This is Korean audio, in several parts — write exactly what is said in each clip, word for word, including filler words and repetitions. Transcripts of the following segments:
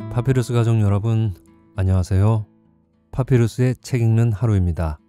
파피루스 가족 여러분, 안녕하세요. 파피루스의 책 읽는 하루입니다.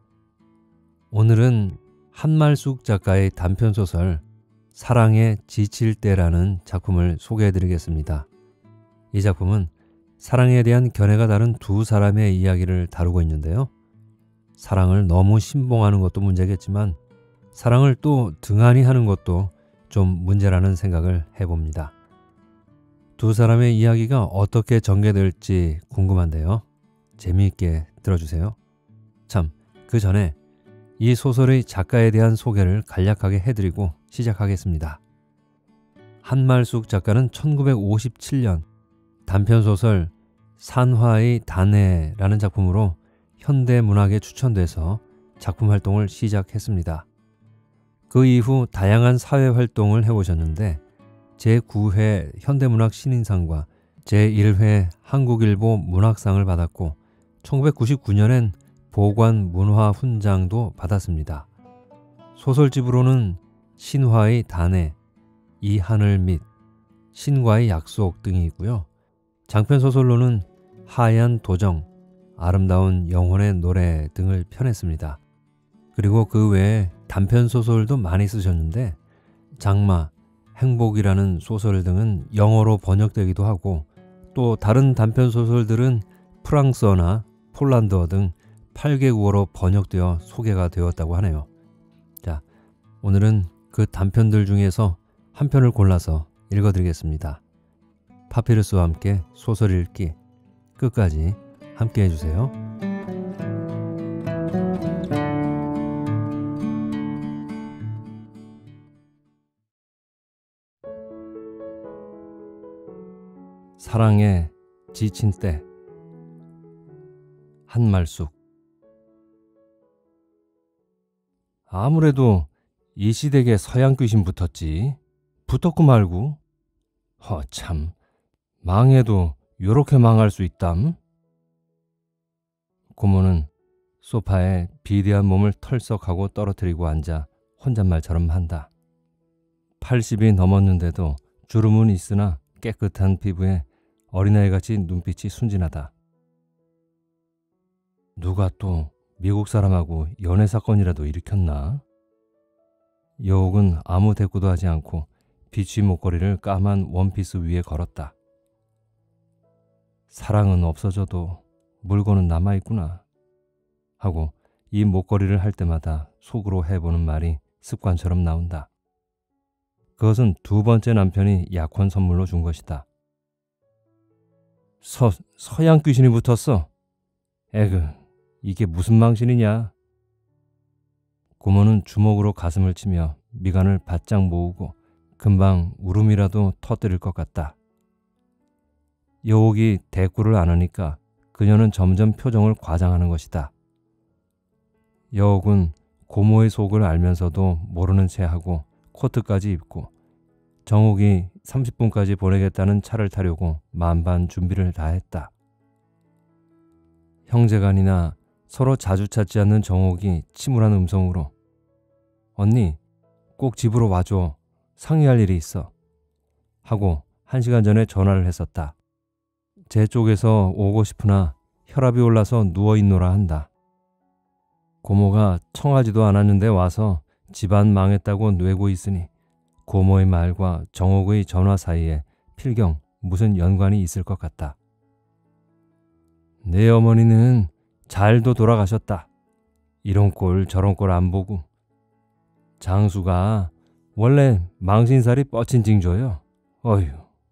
오늘은 한말숙 작가의 단편소설 사랑에 지칠 때라는 작품을 소개해드리겠습니다. 이 작품은 사랑에 대한 견해가 다른 두 사람의 이야기를 다루고 있는데요. 사랑을 너무 신봉하는 것도 문제겠지만 사랑을 또 등한히 하는 것도 좀 문제라는 생각을 해봅니다. 두 사람의 이야기가 어떻게 전개될지 궁금한데요. 재미있게 들어주세요. 참, 그 전에 이 소설의 작가에 대한 소개를 간략하게 해드리고 시작하겠습니다. 한말숙 작가는 천구백오십칠 년 단편소설 산화의 단해라는 작품으로 현대문학에 추천돼서 작품 활동을 시작했습니다. 그 이후 다양한 사회활동을 해오셨는데 제구 회 현대문학 신인상과 제일 회 한국일보 문학상을 받았고 천구백구십구 년엔 보관 문화훈장도 받았습니다. 소설집으로는 신화의 단해, 이 하늘 및 신과의 약속 등이 있고요. 장편소설로는 하얀 도정, 아름다운 영혼의 노래 등을 펴냈습니다. 그리고 그 외에 단편소설도 많이 쓰셨는데 장마, 행복이라는 소설 등은 영어로 번역되기도 하고 또 다른 단편소설들은 프랑스어나 폴란드어 등 팔 개국어로 번역되어 소개가 되었다고 하네요. 자, 오늘은 그 단편들 중에서 한 편을 골라서 읽어드리겠습니다. 파피루스와 함께 소설 읽기 끝까지 함께 해주세요. 사랑에 지친 때 한말숙. 아무래도 이 시댁에 서양 귀신 붙었지. 붙었고 말고. 허참, 망해도 요렇게 망할 수 있담. 고모는 소파에 비대한 몸을 털썩하고 떨어뜨리고 앉아 혼잣말처럼 한다. 팔십이 넘었는데도 주름은 있으나 깨끗한 피부에 어린아이같이 눈빛이 순진하다. 누가 또 미국 사람하고 연애 사건이라도 일으켰나? 여옥은 아무 대꾸도 하지 않고 비취 목걸이를 까만 원피스 위에 걸었다. 사랑은 없어져도 물건은 남아있구나 하고 이 목걸이를 할 때마다 속으로 해보는 말이 습관처럼 나온다. 그것은 두 번째 남편이 약혼 선물로 준 것이다. 서, 서양 귀신이 붙었어. 에그, 이게 무슨 망신이냐. 고모는 주먹으로 가슴을 치며 미간을 바짝 모으고 금방 울음이라도 터뜨릴 것 같다. 여옥이 대꾸를 안 하니까 그녀는 점점 표정을 과장하는 것이다. 여옥은 고모의 속을 알면서도 모르는 체하고 코트까지 입고 정옥이 삼십 분까지 보내겠다는 차를 타려고 만반 준비를 다 했다. 형제간이나 서로 자주 찾지 않는 정옥이 침울한 음성으로 언니, 꼭 집으로 와줘. 상의할 일이 있어. 하고 한 시간 전에 전화를 했었다. 제 쪽에서 오고 싶으나 혈압이 올라서 누워있노라 한다. 고모가 청하지도 않았는데 와서 집안 망했다고 뇌고 있으니 고모의 말과 정옥의 전화 사이에 필경 무슨 연관이 있을 것 같다. 내 어머니는 잘도 돌아가셨다. 이런 꼴 저런 꼴 안 보고. 장수가 원래 망신살이 뻗친 징조요. 어휴.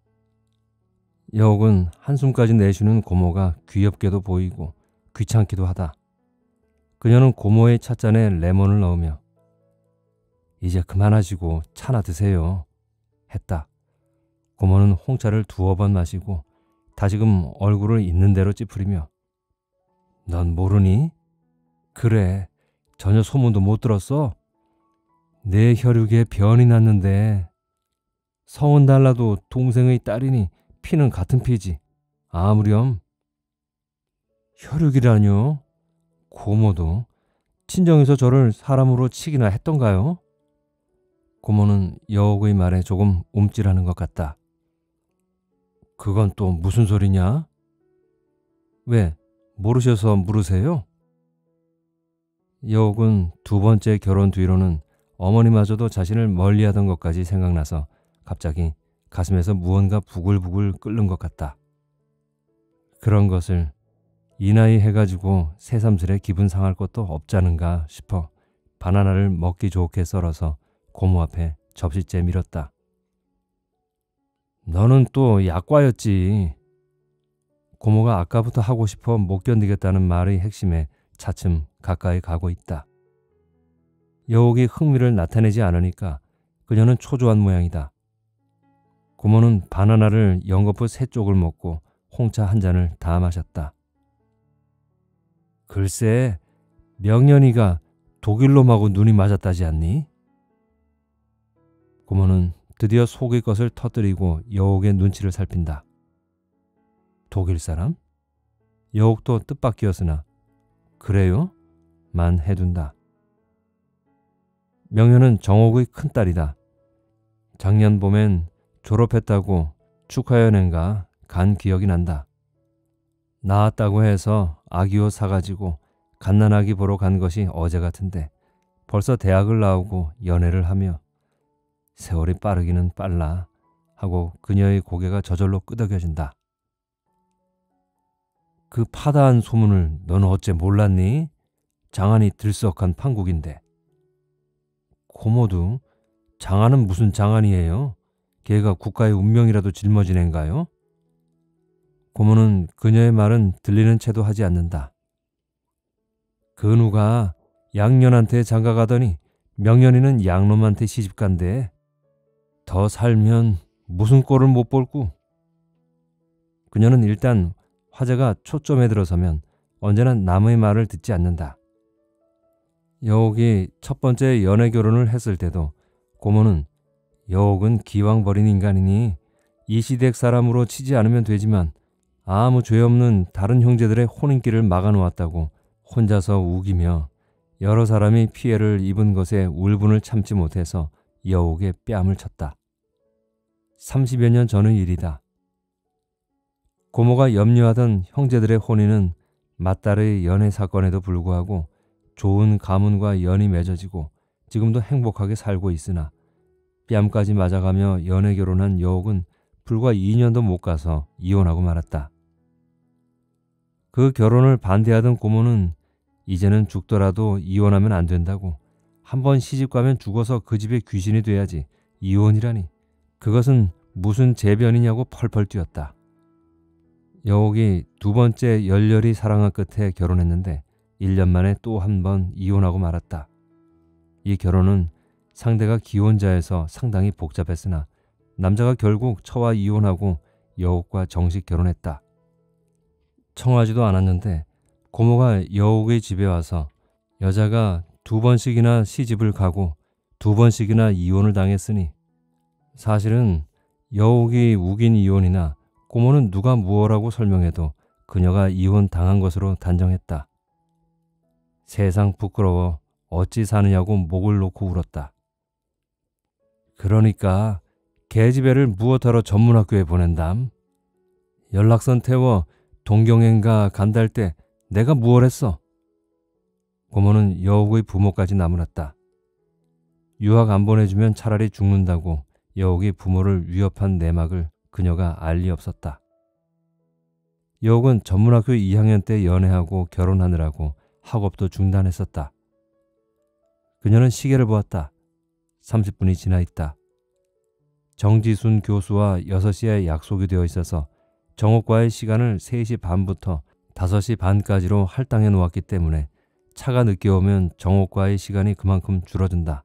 여옥은 한숨까지 내쉬는 고모가 귀엽게도 보이고 귀찮기도 하다. 그녀는 고모의 찻잔에 레몬을 넣으며 이제 그만하시고 차나 드세요 했다. 고모는 홍차를 두어 번 마시고 다시금 얼굴을 있는 대로 찌푸리며 넌 모르니? 그래, 전혀 소문도 못 들었어? 내 혈육에 변이 났는데 성은 달라도 동생의 딸이니 피는 같은 피지. 아무렴. 혈육이라뇨? 고모도 친정에서 저를 사람으로 치기나 했던가요? 고모는 여옥의 말에 조금 움찔하는 것 같다. 그건 또 무슨 소리냐? 왜, 모르셔서 물으세요? 여옥은 두 번째 결혼 뒤로는 어머니마저도 자신을 멀리하던 것까지 생각나서 갑자기 가슴에서 무언가 부글부글 끓는 것 같다. 그런 것을 이 나이 해가지고 새삼스레 기분 상할 것도 없자는가 싶어 바나나를 먹기 좋게 썰어서 고모 앞에 접시째 밀었다. 너는 또 약과였지. 고모가 아까부터 하고 싶어 못 견디겠다는 말의 핵심에 차츰 가까이 가고 있다. 여옥이 흥미를 나타내지 않으니까 그녀는 초조한 모양이다. 고모는 바나나를 연거푸 세 쪽을 먹고 홍차 한 잔을 다 마셨다. 글쎄, 명년이가 독일놈하고 눈이 맞았다지 않니? 고모는 드디어 속의 것을 터뜨리고 여옥의 눈치를 살핀다. 독일 사람? 여옥도 뜻밖이었으나 그래요? 만 해둔다. 명현은 정옥의 큰딸이다. 작년 봄엔 졸업했다고 축하연회인가 간 기억이 난다. 나왔다고 해서 아기옷 사가지고 갓난아기 보러 간 것이 어제 같은데 벌써 대학을 나오고 연애를 하며 세월이 빠르기는 빨라 하고 그녀의 고개가 저절로 끄덕여진다. 그 파다한 소문을 너는 어째 몰랐니? 장안이 들썩한 판국인데. 고모도 장안은 무슨 장안이에요? 걔가 국가의 운명이라도 짊어진 앤가요? 고모는 그녀의 말은 들리는 채도 하지 않는다. 근우가 양년한테 장가가더니 명년이는 양놈한테 시집간대. 더 살면 무슨 꼴을 못 볼구. 그녀는 일단 화제가 초점에 들어서면 언제나 남의 말을 듣지 않는다. 여옥이 첫 번째 연애 결혼을 했을 때도 고모는 여옥은 기왕 버린 인간이니 이 시댁 사람으로 치지 않으면 되지만 아무 죄 없는 다른 형제들의 혼인길을 막아놓았다고 혼자서 우기며 여러 사람이 피해를 입은 것에 울분을 참지 못해서 여옥의 뺨을 쳤다. 삼십여 년 전의 일이다. 고모가 염려하던 형제들의 혼인은 맏딸의 연애 사건에도 불구하고 좋은 가문과 연이 맺어지고 지금도 행복하게 살고 있으나 뺨까지 맞아가며 연애 결혼한 여옥은 불과 이 년도 못 가서 이혼하고 말았다. 그 결혼을 반대하던 고모는 이제는 죽더라도 이혼하면 안 된다고, 한번 시집가면 죽어서 그 집의 귀신이 돼야지 이혼이라니 그것은 무슨 재변이냐고 펄펄 뛰었다. 여옥이 두 번째 열렬히 사랑한 끝에 결혼했는데 일 년 만에 또 한 번 이혼하고 말았다. 이 결혼은 상대가 기혼자여서 상당히 복잡했으나 남자가 결국 처와 이혼하고 여옥과 정식 결혼했다. 청하지도 않았는데 고모가 여옥의 집에 와서 여자가 두 번씩이나 시집을 가고 두 번씩이나 이혼을 당했으니 사실은 여옥이 우긴 이혼이나 고모는 누가 무엇라고 설명해도 그녀가 이혼 당한 것으로 단정했다. 세상 부끄러워 어찌 사느냐고 목을 놓고 울었다. 그러니까 계집애를 무엇하러 전문학교에 보낸담? 연락선 태워 동경행가 간달 때 내가 무얼 했어? 고모는 여옥의 부모까지 나무랐다. 유학 안 보내주면 차라리 죽는다고 여옥이 부모를 위협한 내막을 그녀가 알 리 없었다. 여옥은 전문학교 이 학년 때 연애하고 결혼하느라고 학업도 중단했었다. 그녀는 시계를 보았다. 삼십 분이 지나 있다. 정지순 교수와 여섯 시에 약속이 되어 있어서 정옥과의 시간을 세 시 반부터 다섯 시 반까지로 할당해 놓았기 때문에 차가 늦게 오면 정옥과의 시간이 그만큼 줄어든다.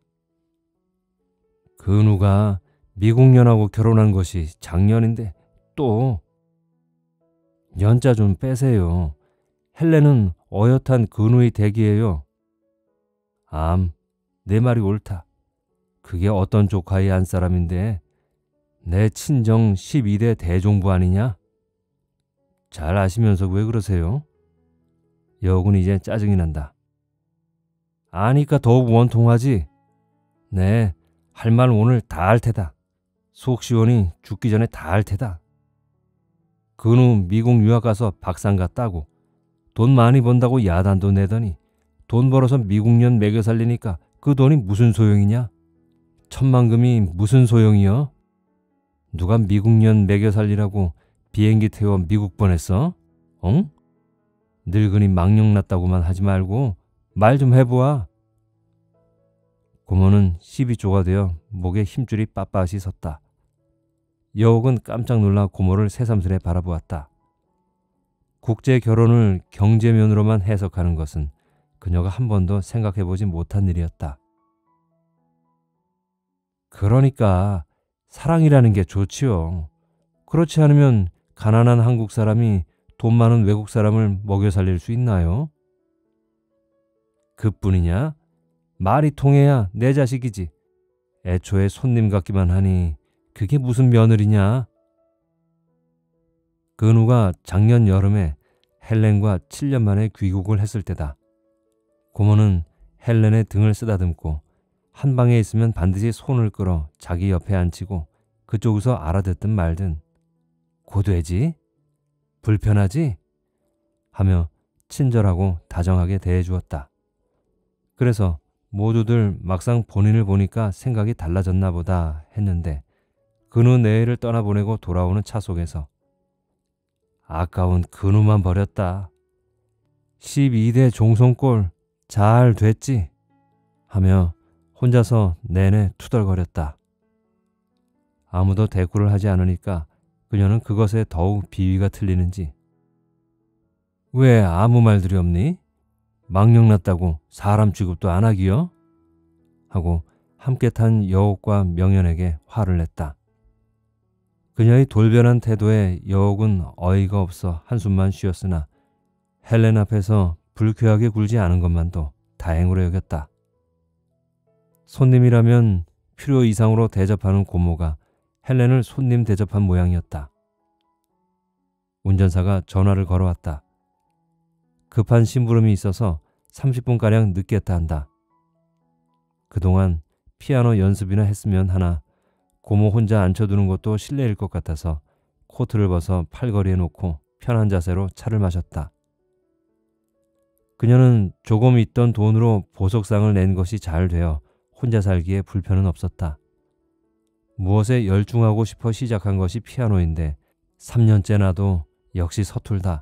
근우가 미국년하고 결혼한 것이 작년인데 또 연자 좀 빼세요. 헬레는 어엿한 근우의 댁이에요. 암, 내 말이 옳다. 그게 어떤 조카의 안 사람인데 내 친정 십이 대 대종부 아니냐? 잘 아시면서 왜 그러세요? 여옥은 이제 짜증이 난다. 아니까 더욱 원통하지. 네, 할 말 오늘 다 할 테다. 속 시원히 죽기 전에 다 할 테다. 근우 미국 유학 가서 박사인가 따고 돈 많이 번다고 야단도 내더니 돈 벌어서 미국년 먹여 살리니까 그 돈이 무슨 소용이냐? 천만금이 무슨 소용이여? 누가 미국년 먹여 살리라고 비행기 태워 미국 보냈어? 응? 늙은이 망령났다고만 하지 말고 말 좀 해보아. 고모는 십이조가 되어 목에 힘줄이 빳빳이 섰다. 여옥은 깜짝 놀라 고모를 새삼스레 바라보았다. 국제 결혼을 경제면으로만 해석하는 것은 그녀가 한 번도 생각해보지 못한 일이었다. 그러니까 사랑이라는 게 좋지요. 그렇지 않으면 가난한 한국 사람이 돈 많은 외국 사람을 먹여 살릴 수 있나요? 그뿐이냐? 말이 통해야 내 자식이지. 애초에 손님 같기만 하니 그게 무슨 며느리냐? 근우가 작년 여름에 헬렌과 칠 년 만에 귀국을 했을 때다. 고모는 헬렌의 등을 쓰다듬고 한 방에 있으면 반드시 손을 끌어 자기 옆에 앉히고 그쪽에서 알아듣든 말든 고되지? 불편하지? 하며 친절하고 다정하게 대해주었다. 그래서 모두들 막상 본인을 보니까 생각이 달라졌나 보다 했는데 근우 내외를 떠나보내고 돌아오는 차 속에서 아까운 근우만 버렸다. 십이 대 종손꼴 잘 됐지? 하며 혼자서 내내 투덜거렸다. 아무도 대꾸를 하지 않으니까 그녀는 그것에 더욱 비위가 틀리는지 왜 아무 말들이 없니? 망령났다고 사람 취급도 안 하기요? 하고 함께 탄 여옥과 명연에게 화를 냈다. 그녀의 돌변한 태도에 여옥은 어이가 없어 한숨만 쉬었으나 헬렌 앞에서 불쾌하게 굴지 않은 것만도 다행으로 여겼다. 손님이라면 필요 이상으로 대접하는 고모가 헬렌을 손님 대접한 모양이었다. 운전사가 전화를 걸어왔다. 급한 심부름이 있어서 삼십 분가량 늦겠다 한다. 그동안 피아노 연습이나 했으면 하나 고모 혼자 앉혀두는 것도 실례일 것 같아서 코트를 벗어 팔걸이에 놓고 편한 자세로 차를 마셨다. 그녀는 조금 있던 돈으로 보석상을 낸 것이 잘 되어 혼자 살기에 불편은 없었다. 무엇에 열중하고 싶어 시작한 것이 피아노인데 삼 년째 나도 역시 서툴다.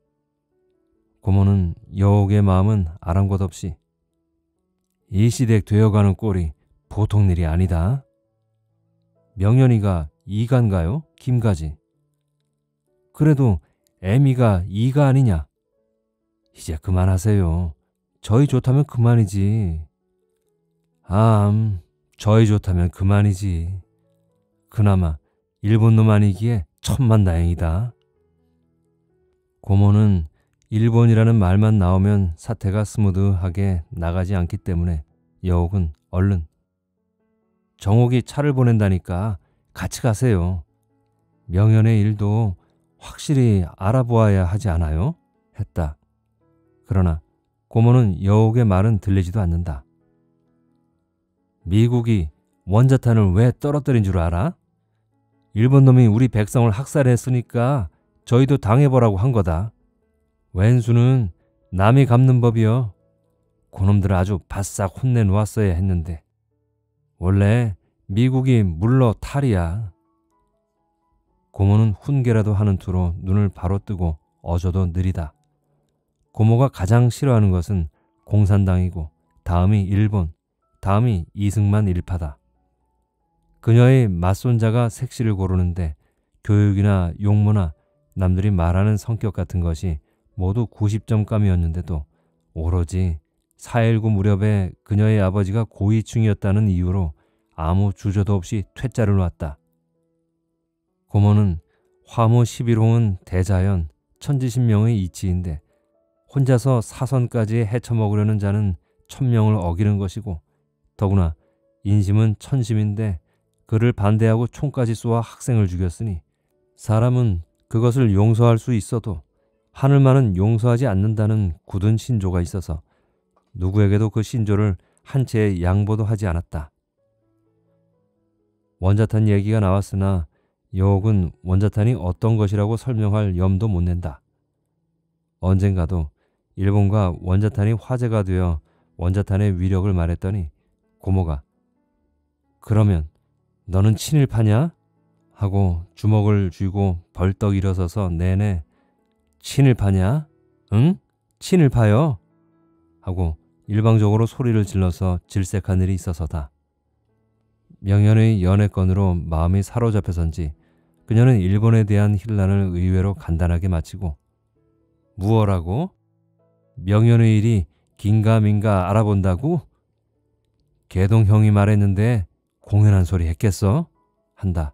고모는 여옥의 마음은 아랑곳 없이 이 시댁 되어가는 꼴이 보통 일이 아니다. 명연이가 이가인가요? 김가지. 그래도 애미가 이가 아니냐. 이제 그만하세요. 저희 좋다면 그만이지. 암, 저희 좋다면 그만이지. 그나마 일본 놈 아니기에 천만다행이다. 고모는 일본이라는 말만 나오면 사태가 스무드하게 나가지 않기 때문에 여옥은 얼른 정옥이 차를 보낸다니까 같이 가세요. 명연의 일도 확실히 알아보아야 하지 않아요? 했다. 그러나 고모는 여옥의 말은 들리지도 않는다. 미국이 원자탄을 왜 떨어뜨린 줄 알아? 일본 놈이 우리 백성을 학살했으니까 저희도 당해보라고 한 거다. 왼수는 남이 갚는 법이여. 그놈들 아주 바싹 혼내놓았어야 했는데 원래 미국이 물러 탈이야. 고모는 훈계라도 하는 투로 눈을 바로 뜨고 어조도 느리다. 고모가 가장 싫어하는 것은 공산당이고 다음이 일본, 다음이 이승만 일파다. 그녀의 맞손자가 색시를 고르는데 교육이나 용모나 남들이 말하는 성격 같은 것이 모두 구십 점감이었는데도 오로지 사일구 무렵에 그녀의 아버지가 고위층이었다는 이유로 아무 주저도 없이 퇴짜를 놨다. 고모는 화무 십일홍은 대자연, 천지신명의 이치인데 혼자서 사선까지 헤쳐먹으려는 자는 천명을 어기는 것이고 더구나 인심은 천심인데 그를 반대하고 총까지 쏘아 학생을 죽였으니 사람은 그것을 용서할 수 있어도 하늘만은 용서하지 않는다는 굳은 신조가 있어서 누구에게도 그 신조를 한 채의 양보도 하지 않았다. 원자탄 얘기가 나왔으나 여옥은 원자탄이 어떤 것이라고 설명할 염도 못 낸다. 언젠가도 일본과 원자탄이 화제가 되어 원자탄의 위력을 말했더니 고모가 그러면 너는 친일파냐? 하고 주먹을 쥐고 벌떡 일어서서 내내 친일파냐? 응? 친일파요? 하고 일방적으로 소리를 질러서 질색한 일이 있어서다. 명현의 연애건으로 마음이 사로잡혀선지 그녀는 일본에 대한 hir난을 의외로 간단하게 마치고 무엇라고? 명현의 일이 긴가민가 알아본다고? 개동 형이 말했는데 공연한 소리 했겠어? 한다.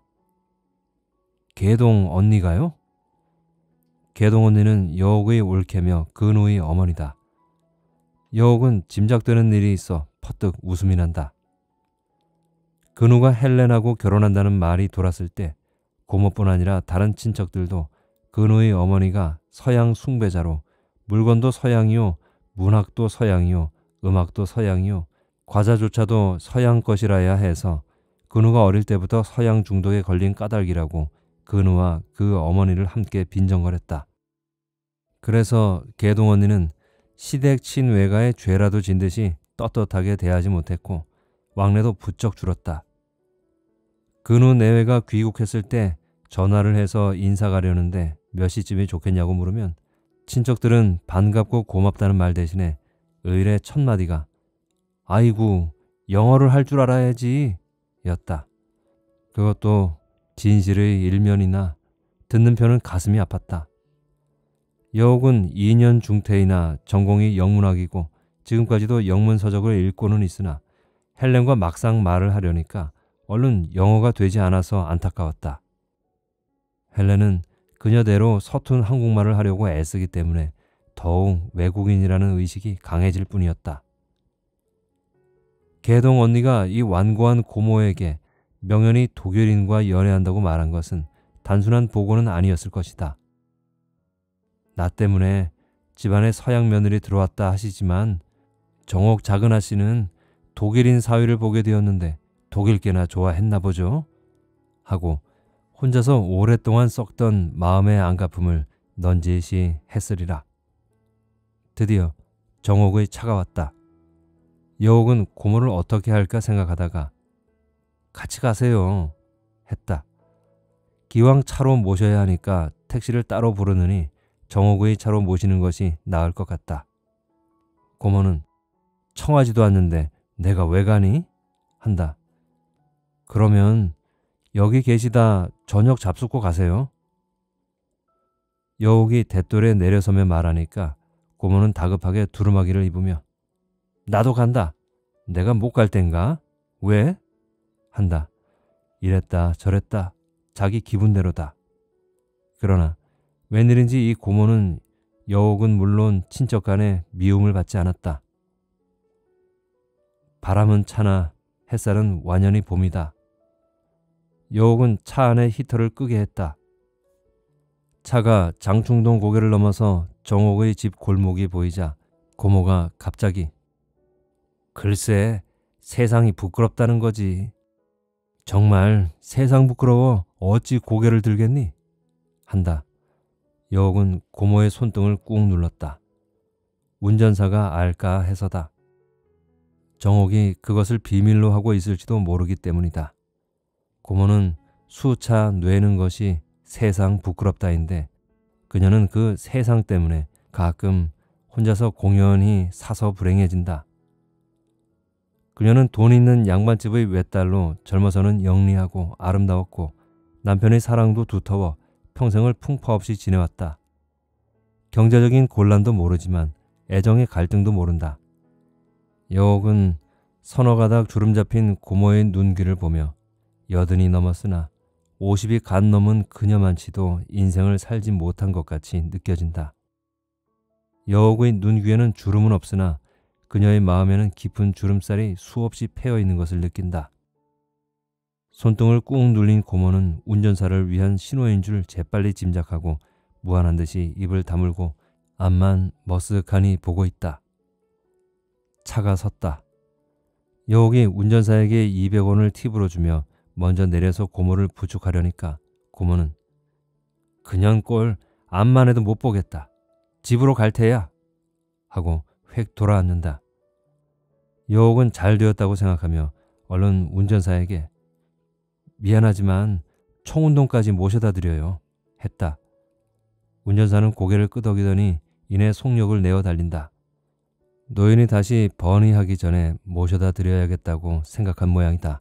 개동 언니가요? 개동 언니는 여옥의 올케며 근우의 어머니다. 여옥은 짐작되는 일이 있어 퍼뜩 웃음이 난다. 근우가 헬렌하고 결혼한다는 말이 돌았을 때 고모뿐 아니라 다른 친척들도 근우의 어머니가 서양 숭배자로 물건도 서양이요, 문학도 서양이요, 음악도 서양이요, 과자조차도 서양 것이라야 해서 근우가 어릴 때부터 서양 중독에 걸린 까닭이라고 근우와 그 어머니를 함께 빈정거렸다. 그래서 개동 언니는 시댁 친외가의 죄라도 진 듯이 떳떳하게 대하지 못했고 왕래도 부쩍 줄었다. 근우 내외가 귀국했을 때 전화를 해서 인사 가려는데 몇 시쯤이 좋겠냐고 물으면 친척들은 반갑고 고맙다는 말 대신에 의례 첫 마디가 아이고 영어를 할 줄 알아야지 였다. 그것도 진실의 일면이나 듣는 편은 가슴이 아팠다. 여옥은 이 년 중퇴이나 전공이 영문학이고 지금까지도 영문서적을 읽고는 있으나 헬렌과 막상 말을 하려니까 얼른 영어가 되지 않아서 안타까웠다. 헬렌은 그녀대로 서툰 한국말을 하려고 애쓰기 때문에 더욱 외국인이라는 의식이 강해질 뿐이었다. 개동 언니가 이 완고한 고모에게 명현이 독일인과 연애한다고 말한 것은 단순한 보고는 아니었을 것이다. 나 때문에 집안에 서양 며느리 들어왔다 하시지만 정옥 작은아 씨는 독일인 사위를 보게 되었는데 독일께나 좋아했나 보죠? 하고 혼자서 오랫동안 썩던 마음의 안갚음을 넌지시 했으리라. 드디어 정옥의 차가 왔다. 여옥은 고모를 어떻게 할까 생각하다가 같이 가세요 했다. 기왕 차로 모셔야 하니까 택시를 따로 부르느니 정옥의 차로 모시는 것이 나을 것 같다. 고모는 청하지도 않는데 내가 왜 가니? 한다. 그러면 여기 계시다 저녁 잡숫고 가세요. 여옥이 대돌에 내려서며 말하니까 고모는 다급하게 두루마기를 입으며 나도 간다. 내가 못 갈 땐가? 왜? 한다. 이랬다 저랬다 자기 기분대로다. 그러나 웬일인지 이 고모는 여옥은 물론 친척 간에 미움을 받지 않았다. 바람은 차나 햇살은 완연히 봄이다. 여옥은 차 안에 히터를 끄게 했다. 차가 장충동 고개를 넘어서 정옥의 집 골목이 보이자 고모가 갑자기 글쎄 세상이 부끄럽다는 거지. 정말 세상 부끄러워 어찌 고개를 들겠니? 한다. 여옥은 고모의 손등을 꾹 눌렀다. 운전사가 알까 해서다. 정옥이 그것을 비밀로 하고 있을지도 모르기 때문이다. 고모는 수차 뇌는 것이 세상 부끄럽다인데 그녀는 그 세상 때문에 가끔 혼자서 공연히 사서 불행해진다. 그녀는 돈 있는 양반집의 외딸로 젊어서는 영리하고 아름다웠고 남편의 사랑도 두터워 평생을 풍파 없이 지내왔다. 경제적인 곤란도 모르지만 애정의 갈등도 모른다. 여옥은 서너 가닥 주름 잡힌 고모의 눈귀를 보며 여든이 넘었으나 오십이 간 넘은 그녀만치도 인생을 살지 못한 것 같이 느껴진다. 여옥의 눈귀에는 주름은 없으나 그녀의 마음에는 깊은 주름살이 수없이 패여 있는 것을 느낀다. 손등을 꾹 눌린 고모는 운전사를 위한 신호인 줄 재빨리 짐작하고 무안한 듯이 입을 다물고 앞만 머쓱하니 보고 있다. 차가 섰다. 여옥이 운전사에게 이백 원을 팁으로 주며 먼저 내려서 고모를 부축하려니까 고모는 그년 꼴 앞만 해도 못 보겠다. 집으로 갈 테야. 하고 획 돌아앉는다. 여옥은 잘 되었다고 생각하며 얼른 운전사에게 미안하지만 청운동까지 모셔다 드려요. 했다. 운전사는 고개를 끄덕이더니 이내 속력을 내어 달린다. 노인이 다시 번의하기 전에 모셔다 드려야겠다고 생각한 모양이다.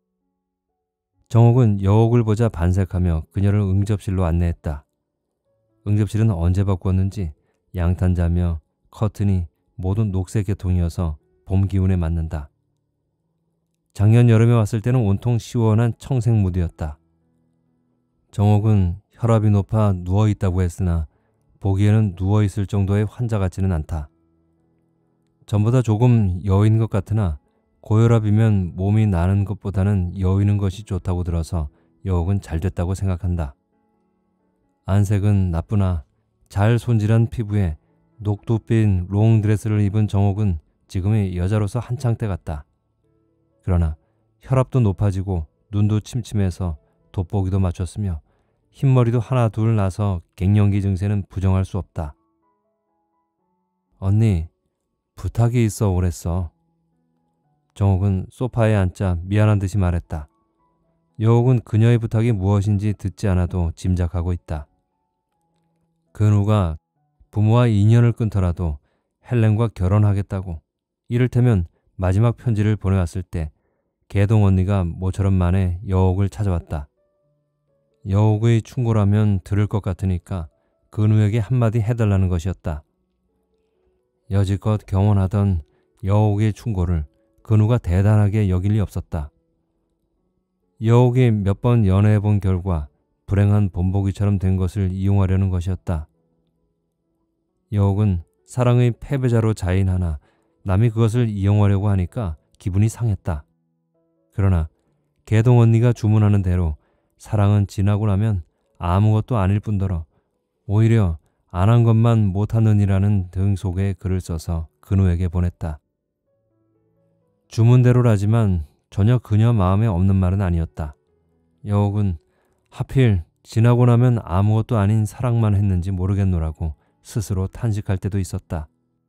정옥은 여옥을 보자 반색하며 그녀를 응접실로 안내했다. 응접실은 언제 바꾸었는지 양탄자며 커튼이 모두 녹색 계통이어서 봄 기운에 맞는다. 작년 여름에 왔을 때는 온통 시원한 청색 무드였다. 정옥은 혈압이 높아 누워있다고 했으나 보기에는 누워있을 정도의 환자 같지는 않다. 전보다 조금 여인 것 같으나 고혈압이면 몸이 나는 것보다는 여위는 것이 좋다고 들어서 여옥은 잘 됐다고 생각한다. 안색은 나쁘나 잘 손질한 피부에 녹두빛 롱드레스를 입은 정옥은 지금의 여자로서 한창 때 같다. 그러나 혈압도 높아지고 눈도 침침해서 돋보기도 맞췄으며 흰머리도 하나 둘 나서 갱년기 증세는 부정할 수 없다. 언니, 부탁이 있어 오랬어. 정옥은 소파에 앉자 미안한 듯이 말했다. 여옥은 그녀의 부탁이 무엇인지 듣지 않아도 짐작하고 있다. 근우가 부모와 인연을 끊더라도 헬렌과 결혼하겠다고, 이를테면 마지막 편지를 보내왔을 때 개동 언니가 모처럼 만에 여옥을 찾아왔다. 여옥의 충고라면 들을 것 같으니까 근우에게 한마디 해달라는 것이었다. 여지껏 경원하던 여옥의 충고를 근우가 대단하게 여길 리 없었다. 여옥이 몇 번 연애해본 결과 불행한 본보기처럼 된 것을 이용하려는 것이었다. 여옥은 사랑의 패배자로 자인하나 남이 그것을 이용하려고 하니까 기분이 상했다. 그러나 개동 언니가 주문하는 대로 사랑은 지나고 나면 아무것도 아닐 뿐더러 오히려 안 한 것만 못하느니라는 등 속에 글을 써서 근우에게 보냈다. 주문대로라지만 전혀 그녀 마음에 없는 말은 아니었다. 여옥은 하필 지나고 나면 아무것도 아닌 사랑만 했는지 모르겠노라고 스스로 탄식할 때도 있었다.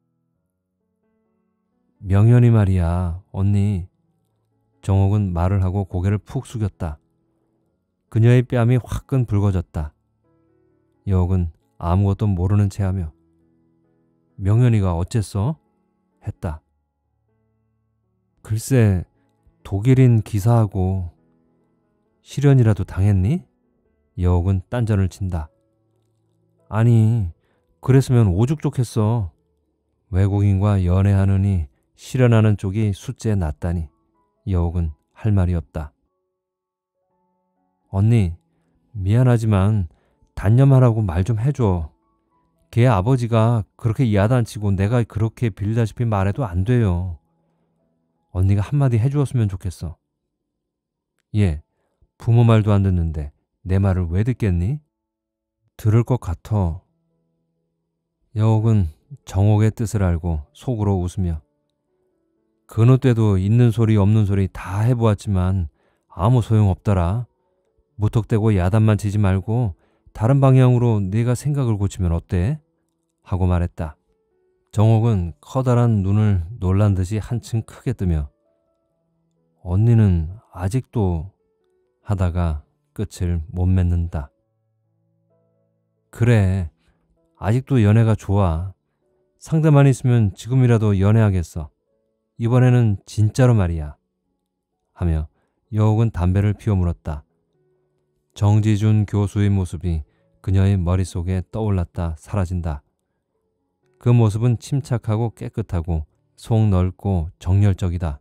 명연이 말이야, 언니. 정옥은 말을 하고 고개를 푹 숙였다. 그녀의 뺨이 화끈 붉어졌다. 여옥은 아무것도 모르는 체하며 명연이가 어쨌어? 했다. 글쎄, 독일인 기사하고 실연이라도 당했니? 여옥은 딴전을 친다. 아니, 그랬으면 오죽 좋겠어. 외국인과 연애하느니 실연하는 쪽이 숫째 낫다니. 여옥은 할 말이 없다. 언니, 미안하지만 단념하라고 말 좀 해줘. 걔 아버지가 그렇게 야단치고 내가 그렇게 빌다시피 말해도 안 돼요. 언니가 한마디 해주었으면 좋겠어. 얘, 부모 말도 안 듣는데 내 말을 왜 듣겠니? 들을 것 같아. 여옥은 정옥의 뜻을 알고 속으로 웃으며 근우 때도 있는 소리 없는 소리 다 해보았지만 아무 소용없더라. 무턱대고 야단만 치지 말고 다른 방향으로 네가 생각을 고치면 어때? 하고 말했다. 정옥은 커다란 눈을 놀란 듯이 한층 크게 뜨며 언니는 아직도 하다가 끝을 못 맺는다. 그래, 아직도 연애가 좋아. 상대만 있으면 지금이라도 연애하겠어. 이번에는 진짜로 말이야. 하며 여옥은 담배를 피워 물었다. 정지준 교수의 모습이 그녀의 머릿속에 떠올랐다 사라진다. 그 모습은 침착하고 깨끗하고 속 넓고 정열적이다.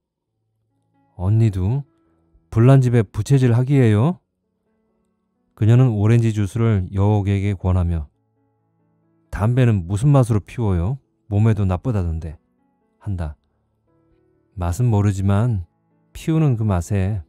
언니도 불난집에 부채질 하기예요? 그녀는 오렌지 주스를 여옥에게 권하며 담배는 무슨 맛으로 피워요? 몸에도 나쁘다던데. 한다. 맛은 모르지만 피우는 그 맛에.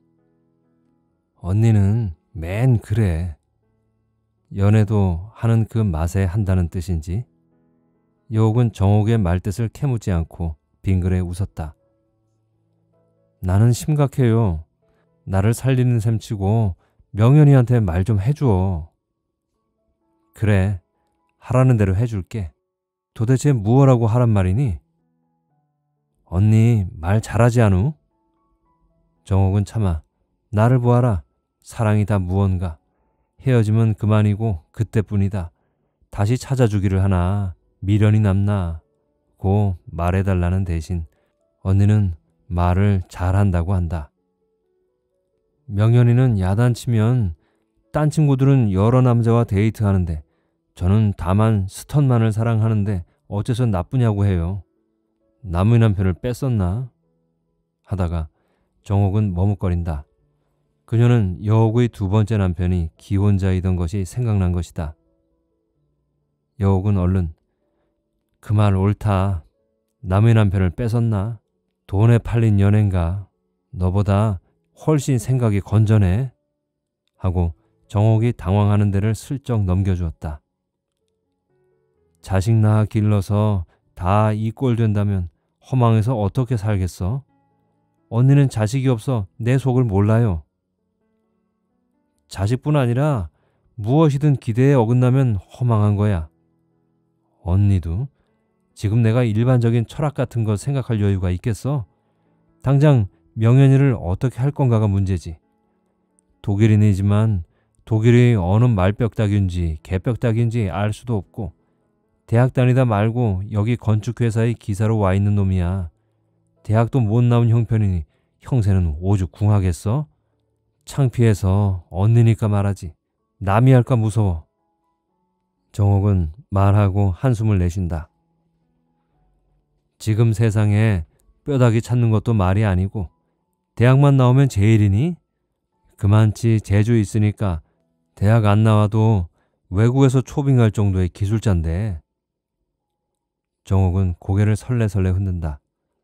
언니는 맨 그래. 연애도 하는 그 맛에 한다는 뜻인지. 여옥은 정옥의 말뜻을 캐묻지 않고 빙그레 웃었다. 나는 심각해요. 나를 살리는 셈치고 명현이한테 말 좀 해줘. 그래, 하라는 대로 해줄게. 도대체 무엇라고 하란 말이니? 언니 말 잘하지 않우? 정옥은 차마 나를 보아라. 사랑이 다 무언가. 헤어지면 그만이고 그때뿐이다. 다시 찾아주기를 하나 미련이 남나 고 말해달라는 대신 언니는 말을 잘한다고 한다. 명현이는 야단치면 딴 친구들은 여러 남자와 데이트하는데 저는 다만 스턴만을 사랑하는데 어째서 나쁘냐고 해요. 남의 남편을 뺐었나? 하다가 정옥은 머뭇거린다. 그녀는 여옥의 두 번째 남편이 기혼자이던 것이 생각난 것이다. 여옥은 얼른 그 말 옳다. 남의 남편을 뺏었나? 돈에 팔린 연애인가? 너보다 훨씬 생각이 건전해. 하고 정옥이 당황하는 데를 슬쩍 넘겨주었다. 자식 낳아 길러서 다 이 꼴 된다면 허망해서 어떻게 살겠어? 언니는 자식이 없어 내 속을 몰라요. 자식뿐 아니라 무엇이든 기대에 어긋나면 허망한 거야. 언니도 지금 내가 일반적인 철학 같은 거 생각할 여유가 있겠어? 당장 명현이를 어떻게 할 건가가 문제지. 독일인이지만 독일이 어느 말벽닥인지 개벽닥인지 알 수도 없고 대학 다니다 말고 여기 건축회사의 기사로 와 있는 놈이야. 대학도 못 나온 형편이니 형세는 오죽 궁하겠어? 창피해서 언니니까 말하지. 남이 할까 무서워. 정옥은 말하고 한숨을 내쉰다. 지금 세상에 뼈다귀 찾는 것도 말이 아니고 대학만 나오면 제일이니? 그만치 재주 있으니까 대학 안 나와도 외국에서 초빙할 정도의 기술자인데. 정옥은 고개를 설레설레 흔든다.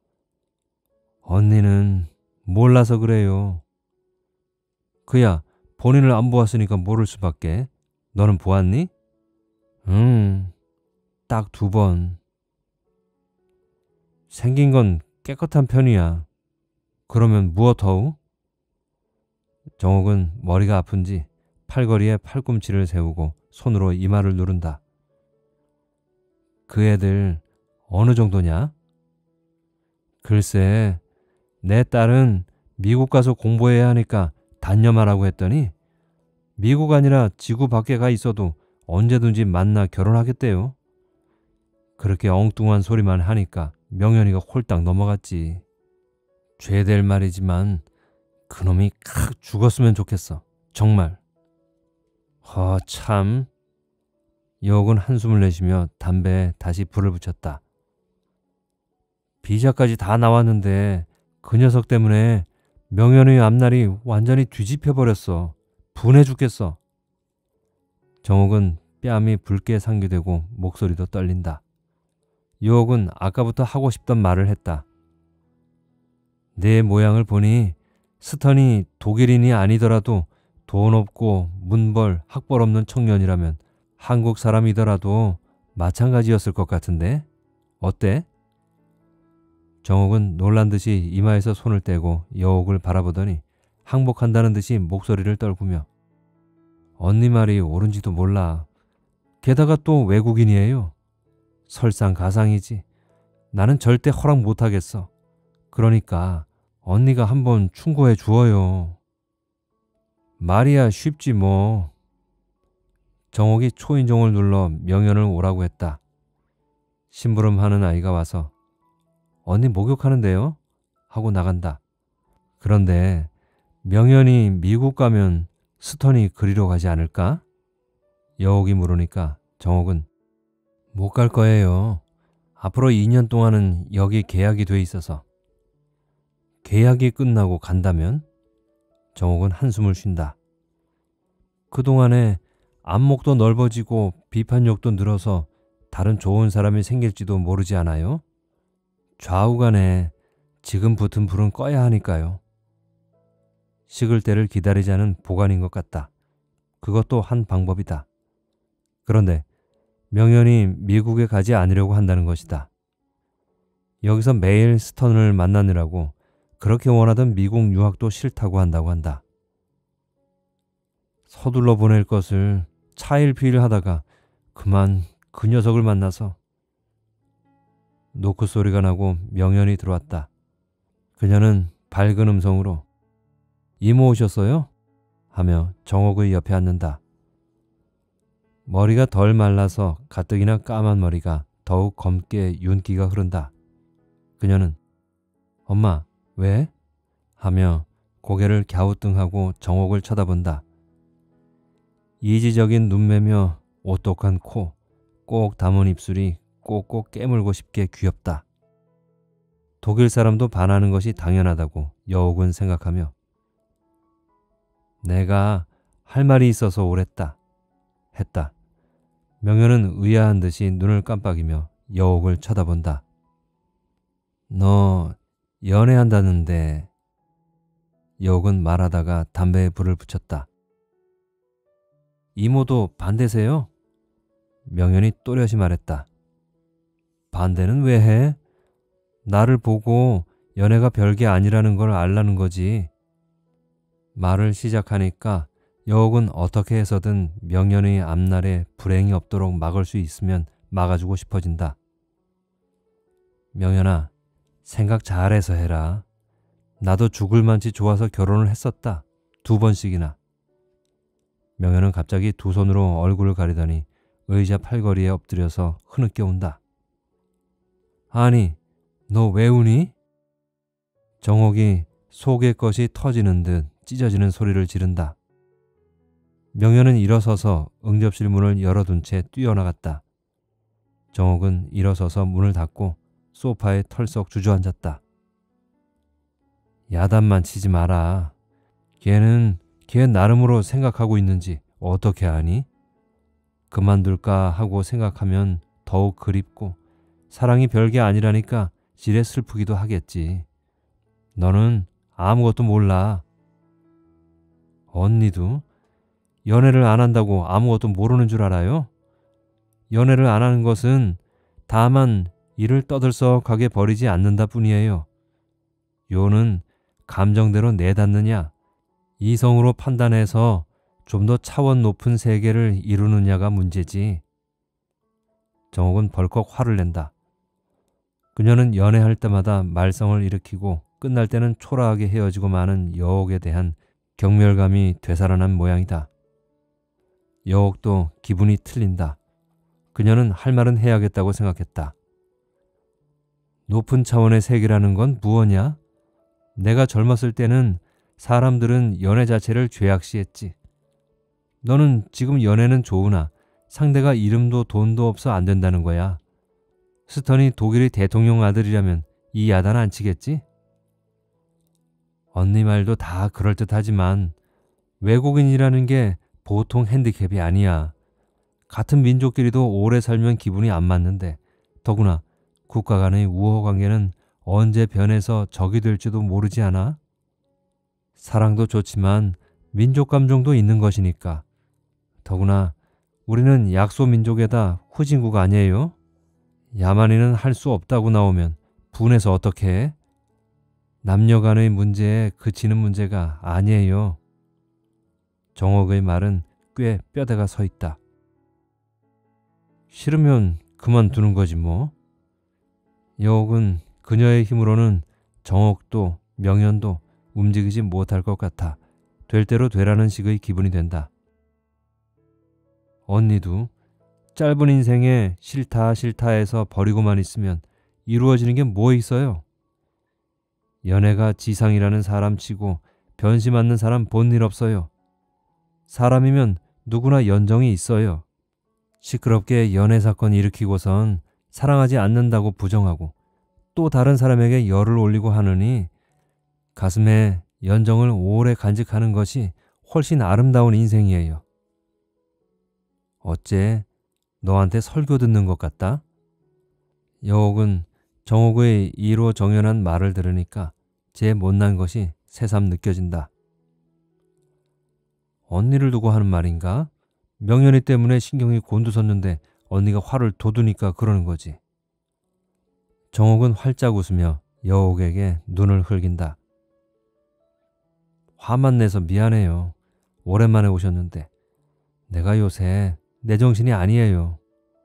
언니는 몰라서 그래요. 그야 본인을 안 보았으니까 모를 수밖에. 너는 보았니? 응, 딱 두 번. 생긴 건 깨끗한 편이야. 그러면 무엇하우? 정옥은 머리가 아픈지 팔걸이에 팔꿈치를 세우고 손으로 이마를 누른다. 그 애들 어느 정도냐? 글쎄, 내 딸은 미국 가서 공부해야 하니까 단념하라고 했더니 미국 아니라 지구 밖에 가 있어도 언제든지 만나 결혼하겠대요. 그렇게 엉뚱한 소리만 하니까 명현이가 홀딱 넘어갔지. 죄될 말이지만 그놈이 칵 죽었으면 좋겠어. 정말. 허 참. 여옥은 한숨을 내쉬며 담배에 다시 불을 붙였다. 비자까지 다 나왔는데 그 녀석 때문에 명현의 앞날이 완전히 뒤집혀 버렸어. 분해 죽겠어. 정옥은 뺨이 붉게 상기되고 목소리도 떨린다. 여옥은 아까부터 하고 싶던 말을 했다. 내 모양을 보니 스턴이 독일인이 아니더라도 돈 없고 문벌 학벌 없는 청년이라면 한국 사람이더라도 마찬가지였을 것 같은데 어때? 정옥은 놀란 듯이 이마에서 손을 떼고 여옥을 바라보더니 항복한다는 듯이 목소리를 떨구며 언니 말이 옳은지도 몰라. 게다가 또 외국인이에요. 설상가상이지. 나는 절대 허락 못하겠어. 그러니까 언니가 한번 충고해 주어요. 말이야 쉽지 뭐. 정옥이 초인종을 눌러 명현을 오라고 했다. 심부름하는 아이가 와서 언니 목욕하는데요? 하고 나간다. 그런데 명현이 미국 가면 스턴이 그리러 가지 않을까? 여옥이 물으니까 정옥은 못 갈 거예요. 앞으로 이 년 동안은 여기 계약이 돼 있어서. 계약이 끝나고 간다면? 정옥은 한숨을 쉰다. 그동안에 안목도 넓어지고 비판력도 늘어서 다른 좋은 사람이 생길지도 모르지 않아요? 좌우간에 지금 붙은 불은 꺼야 하니까요. 식을 때를 기다리자는 보관인 것 같다. 그것도 한 방법이다. 그런데 명현이 미국에 가지 않으려고 한다는 것이다. 여기서 매일 스턴을 만나느라고 그렇게 원하던 미국 유학도 싫다고 한다고 한다. 서둘러 보낼 것을 차일피일 하다가 그만 그 녀석을 만나서. 노크 소리가 나고 명현이 들어왔다. 그녀는 밝은 음성으로 이모 오셨어요? 하며 정옥의 옆에 앉는다. 머리가 덜 말라서 가뜩이나 까만 머리가 더욱 검게 윤기가 흐른다. 그녀는 엄마 왜? 하며 고개를 갸우뚱하고 정옥을 쳐다본다. 이지적인 눈매며 오똑한 코, 꼭 담은 입술이 꼭꼭 깨물고 싶게 귀엽다. 독일 사람도 반하는 것이 당연하다고 여옥은 생각하며 내가 할 말이 있어서 오랬다 했다. 명현은 의아한 듯이 눈을 깜빡이며 여옥을 쳐다본다. 너 연애한다는데. 여옥은 말하다가 담배에 불을 붙였다. 이모도 반대세요? 명현이 또렷이 말했다. 반대는 왜 해? 나를 보고 연애가 별게 아니라는 걸 알라는 거지. 말을 시작하니까 여옥은 어떻게 해서든 명현의 앞날에 불행이 없도록 막을 수 있으면 막아주고 싶어진다. 명현아, 생각 잘해서 해라. 나도 죽을 만치 좋아서 결혼을 했었다. 두 번씩이나. 명현은 갑자기 두 손으로 얼굴을 가리더니 의자 팔걸이에 엎드려서 흐느껴 운다. 아니, 너 왜 우니? 정옥이 속의 것이 터지는 듯 찢어지는 소리를 지른다. 명현은 일어서서 응접실 문을 열어둔 채 뛰어나갔다. 정옥은 일어서서 문을 닫고 소파에 털썩 주저앉았다. 야단만 치지 마라. 걔는 걔 나름으로 생각하고 있는지 어떻게 아니? 그만둘까 하고 생각하면 더욱 그립고 사랑이 별게 아니라니까 지레 슬프기도 하겠지. 너는 아무것도 몰라. 언니도 연애를 안 한다고 아무것도 모르는 줄 알아요? 연애를 안 하는 것은 다만 이를 떠들썩하게 버리지 않는다 뿐이에요. 요는 감정대로 내닫느냐, 이성으로 판단해서 좀 더 차원 높은 세계를 이루느냐가 문제지. 정옥은 벌컥 화를 낸다. 그녀는 연애할 때마다 말썽을 일으키고 끝날 때는 초라하게 헤어지고 마는 여옥에 대한 경멸감이 되살아난 모양이다. 여옥도 기분이 틀린다. 그녀는 할 말은 해야겠다고 생각했다. 높은 차원의 세계라는 건 무엇냐? 내가 젊었을 때는 사람들은 연애 자체를 죄악시했지. 너는 지금 연애는 좋으나 상대가 이름도 돈도 없어 안 된다는 거야. 스턴이 독일의 대통령 아들이라면 이 야단 안 치겠지? 언니 말도 다 그럴듯하지만 외국인이라는 게 보통 핸디캡이 아니야. 같은 민족끼리도 오래 살면 기분이 안 맞는데 더구나 국가 간의 우호 관계는 언제 변해서 적이 될지도 모르지 않아? 사랑도 좋지만 민족 감정도 있는 것이니까. 더구나 우리는 약소 민족에다 후진국 아니에요? 야만인은 할 수 없다고 나오면 분해서 어떻게 해? 남녀 간의 문제에 그치는 문제가 아니에요. 정옥의 말은 꽤 뼈대가 서 있다. 싫으면 그만두는 거지 뭐. 여옥은 그녀의 힘으로는 정옥도 명현도 움직이지 못할 것 같아 될 대로 되라는 식의 기분이 된다. 언니도 짧은 인생에 싫다 싫다 해서 버리고만 있으면 이루어지는 게 뭐 있어요? 연애가 지상이라는 사람 치고 변심 않는 사람 본 일 없어요. 사람이면 누구나 연정이 있어요. 시끄럽게 연애 사건 일으키고선 사랑하지 않는다고 부정하고 또 다른 사람에게 열을 올리고 하느니 가슴에 연정을 오래 간직하는 것이 훨씬 아름다운 인생이에요. 어째 너한테 설교 듣는 것 같다? 여옥은 정옥의 이로정연한 말을 들으니까 제 못난 것이 새삼 느껴진다. 언니를 두고 하는 말인가? 명현이 때문에 신경이 곤두섰는데 언니가 화를 돋우니까 그러는 거지. 정옥은 활짝 웃으며 여옥에게 눈을 흘긴다. 화만 내서 미안해요. 오랜만에 오셨는데 내가 요새 내 정신이 아니에요.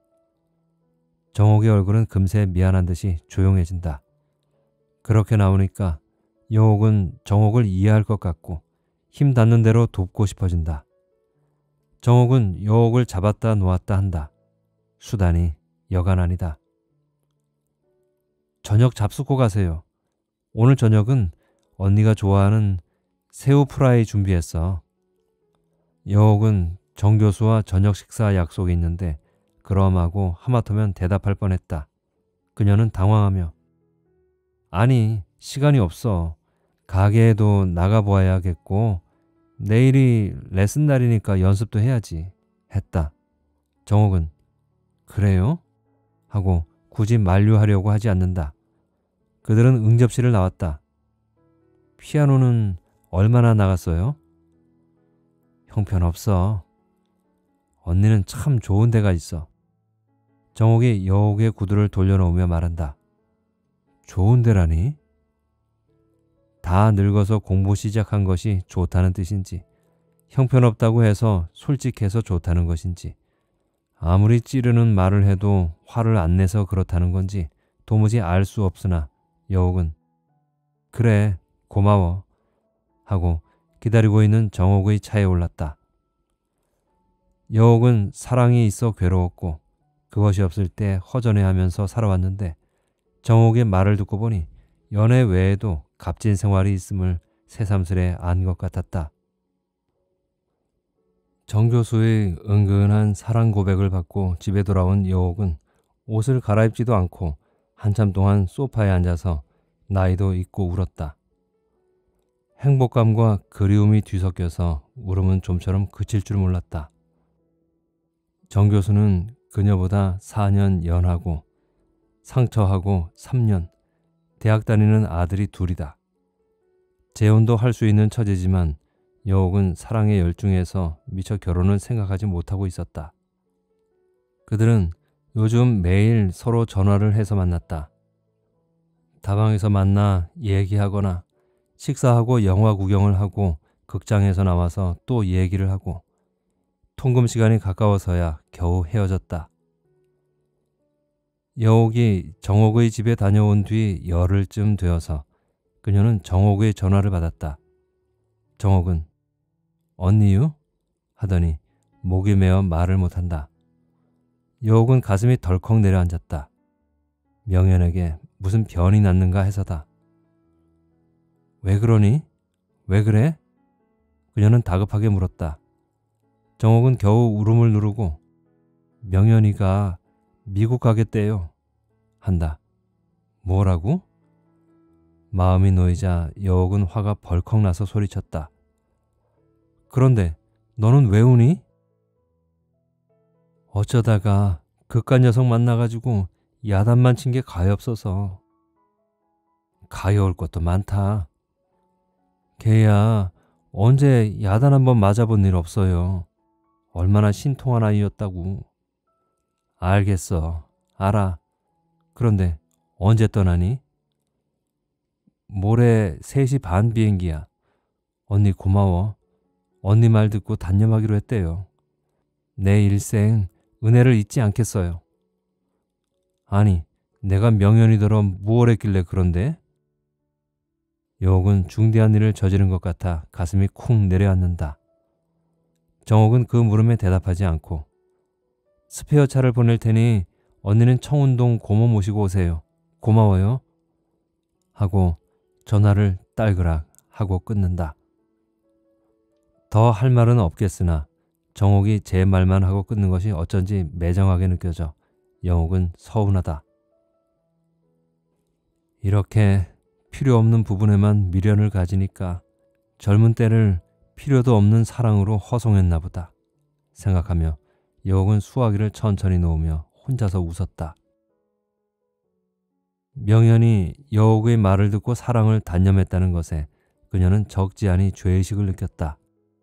정옥의 얼굴은 금세 미안한 듯이 조용해진다. 그렇게 나오니까 여옥은 정옥을 이해할 것 같고 힘 닿는 대로 돕고 싶어진다. 정옥은 여옥을 잡았다 놓았다 한다. 수단이 여간 아니다. 저녁 잡수고 가세요. 오늘 저녁은 언니가 좋아하는 새우 프라이 준비했어. 여옥은 정 교수와 저녁 식사 약속이 있는데 그럼하고 하마터면 대답할 뻔했다. 그녀는 당황하며 아니 시간이 없어. 가게에도 나가보아야겠고 내일이 레슨 날이니까 연습도 해야지 했다. 정옥은 그래요? 하고 굳이 만류하려고 하지 않는다. 그들은 응접실을 나왔다. 피아노는 얼마나 나갔어요? 형편없어. 언니는 참 좋은 데가 있어. 정옥이 여옥의 구두를 돌려놓으며 말한다. 좋은 데라니? 다 늙어서 공부 시작한 것이 좋다는 뜻인지 형편없다고 해서 솔직해서 좋다는 것인지 아무리 찌르는 말을 해도 화를 안 내서 그렇다는 건지 도무지 알 수 없으나 여옥은 그래 고마워 하고 기다리고 있는 정옥의 차에 올랐다. 여옥은 사랑이 있어 괴로웠고 그것이 없을 때 허전해하면서 살아왔는데 정옥의 말을 듣고 보니 연애 외에도 값진 생활이 있음을 새삼스레 안 것 같았다. 정 교수의 은근한 사랑 고백을 받고 집에 돌아온 여옥은 옷을 갈아입지도 않고 한참 동안 소파에 앉아서 나이도 잊고 울었다. 행복감과 그리움이 뒤섞여서 울음은 좀처럼 그칠 줄 몰랐다. 정 교수는 그녀보다 사 년 연하고 상처하고 삼 년, 대학 다니는 아들이 둘이다. 재혼도 할 수 있는 처지지만 여옥은 사랑에 열중해서 미처 결혼을 생각하지 못하고 있었다. 그들은 요즘 매일 서로 전화를 해서 만났다. 다방에서 만나 얘기하거나 식사하고 영화 구경을 하고 극장에서 나와서 또 얘기를 하고 통금 시간이 가까워서야 겨우 헤어졌다. 여옥이 정옥의 집에 다녀온 뒤 열흘쯤 되어서 그녀는 정옥의 전화를 받았다. 정옥은 언니유? 하더니 목이 메어 말을 못한다. 여옥은 가슴이 덜컥 내려앉았다. 명현에게 무슨 변이 났는가 해서다. 왜 그러니? 왜 그래? 그녀는 다급하게 물었다. 정옥은 겨우 울음을 누르고 명현이가 미국 가겠대요. 한다. 뭐라고? 마음이 놓이자 여옥은 화가 벌컥 나서 소리쳤다. 그런데 너는 왜 우니? 어쩌다가 그깟 녀석 만나가지고 야단만 친 게 가엾어서. 가여울 것도 많다. 걔야 언제 야단 한번 맞아본 일 없어요. 얼마나 신통한 아이였다고. 알겠어. 알아. 그런데 언제 떠나니? 모레 세 시 반 비행기야. 언니 고마워. 언니 말 듣고 단념하기로 했대요. 내 일생 은혜를 잊지 않겠어요. 아니, 내가 명연이더러 무얼 했길래 그런데? 여옥은 중대한 일을 저지른 것 같아 가슴이 쿵 내려앉는다. 정옥은 그 물음에 대답하지 않고 스페어 차를 보낼 테니 언니는 청운동 고모 모시고 오세요. 고마워요. 하고 전화를 딸그락 하고 끊는다. 더 할 말은 없겠으나 정옥이 제 말만 하고 끊는 것이 어쩐지 매정하게 느껴져 여옥은 서운하다. 이렇게 필요 없는 부분에만 미련을 가지니까 젊은 때를 필요도 없는 사랑으로 허송했나 보다 생각하며 여옥은 수화기를 천천히 놓으며 혼자서 웃었다. 명현이 여옥의 말을 듣고 사랑을 단념했다는 것에 그녀는 적지 않은 죄의식을 느꼈다.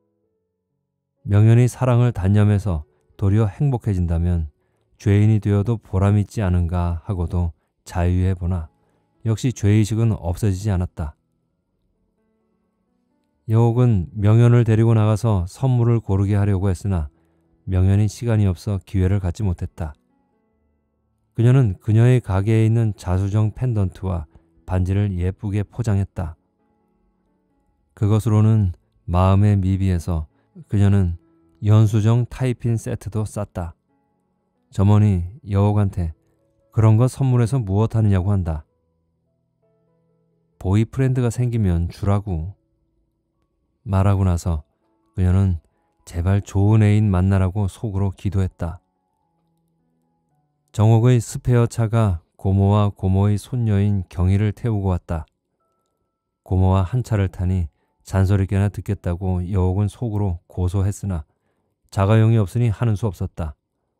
명현이 사랑을 단념해서 도리어 행복해진다면 죄인이 되어도 보람있지 않은가 하고도 자유해보나 역시 죄의식은 없어지지 않았다. 여옥은 명현을 데리고 나가서 선물을 고르게 하려고 했으나 명현이 시간이 없어 기회를 갖지 못했다. 그녀는 그녀의 가게에 있는 자수정 펜던트와 반지를 예쁘게 포장했다. 그것으로는 마음에 미비해서 그녀는 연수정 타이핀 세트도 쌌다. 점원이 여옥한테 그런 거 선물해서 무엇하느냐고 한다. 보이프렌드가 생기면 주라고. 말하고 나서 그녀는 제발 좋은 애인 만나라고 속으로 기도했다. 정옥의 스페어 차가 고모와 고모의 손녀인 경희를 태우고 왔다. 고모와 한 차를 타니 잔소리께나 듣겠다고 여옥은 속으로 고소했으나 자가용이 없으니 하는 수 없었다.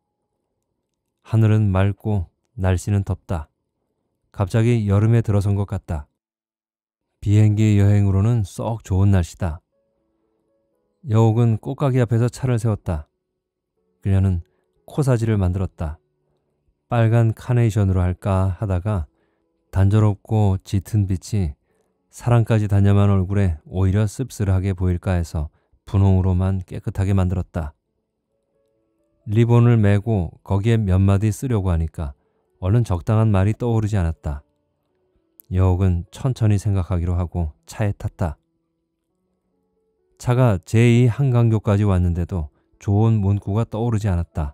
하늘은 맑고 날씨는 덥다. 갑자기 여름에 들어선 것 같다. 비행기 여행으로는 썩 좋은 날씨다. 여옥은 꽃가게 앞에서 차를 세웠다. 그녀는 코사지를 만들었다. 빨간 카네이션으로 할까 하다가 단조롭고 짙은 빛이 사랑까지 단념한 얼굴에 오히려 씁쓸하게 보일까 해서 분홍으로만 깨끗하게 만들었다. 리본을 매고 거기에 몇 마디 쓰려고 하니까 얼른 적당한 말이 떠오르지 않았다. 여옥은 천천히 생각하기로 하고 차에 탔다. 차가 제이 한강교까지 왔는데도 좋은 문구가 떠오르지 않았다.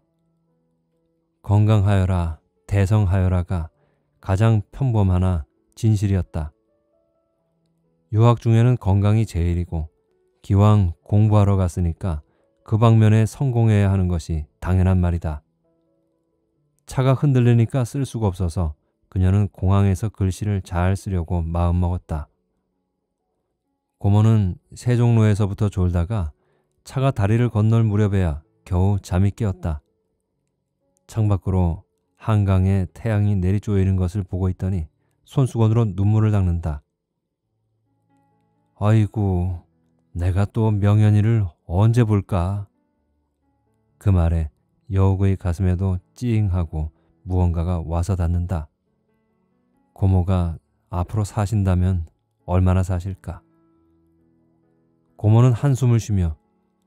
건강하여라, 대성하여라가 가장 평범하나 진실이었다. 유학 중에는 건강이 제일이고 기왕 공부하러 갔으니까 그 방면에 성공해야 하는 것이 당연한 말이다. 차가 흔들리니까 쓸 수가 없어서 그녀는 공항에서 글씨를 잘 쓰려고 마음먹었다. 고모는 세종로에서부터 졸다가 차가 다리를 건널 무렵에야 겨우 잠이 깨었다. 창밖으로 한강에 태양이 내리쪼이는 것을 보고 있더니 손수건으로 눈물을 닦는다. 아이고, 내가 또 명현이를 언제 볼까? 그 말에 여옥의 가슴에도 찡하고 무언가가 와서 닿는다. 고모가 앞으로 사신다면 얼마나 사실까? 고모는 한숨을 쉬며